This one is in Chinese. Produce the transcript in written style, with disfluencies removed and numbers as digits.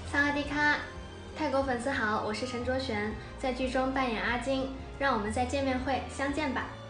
萨瓦迪卡，泰国粉丝好，我是陈卓璇，在剧中扮演阿金，让我们在见面会相见吧。